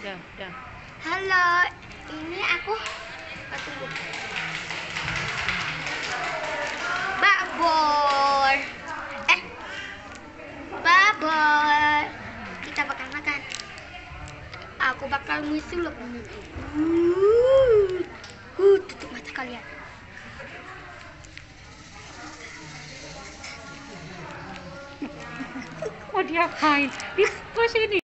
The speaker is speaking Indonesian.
Dah. Halo, ini aku tunggu. Babor. Babor. Kita bakal makan. Aku bakal musuh. Tutup mata kalian. Mau diapain? Di sini.